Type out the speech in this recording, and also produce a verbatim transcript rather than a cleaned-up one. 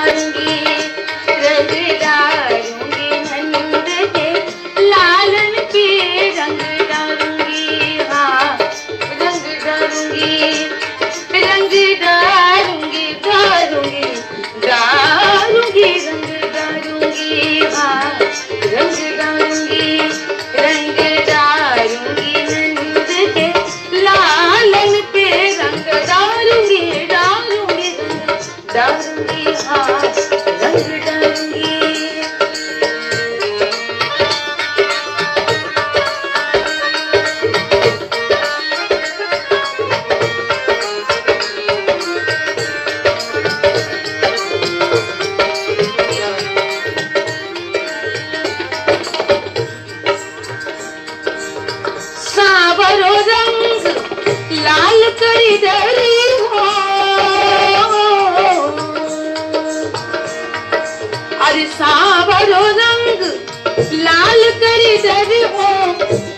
डारूंगी, रंग डारूंगी नंद के लालन पे रंग डारूंगी। हाँ रंग डारूंगी, रंग डारूंगी, डारूंगी डारूंगी रंग डारूंगी। हाँ रंग डारूंगी, रंग डारूंगी नंद के लालन पे रंग डारूंगी, डारूंगी रंग डारूंगी। हाँ रंग डारूंगी। सावरो रंग लाल करी दरी हो, अरे सावरो रंग लाल करी दरी हो,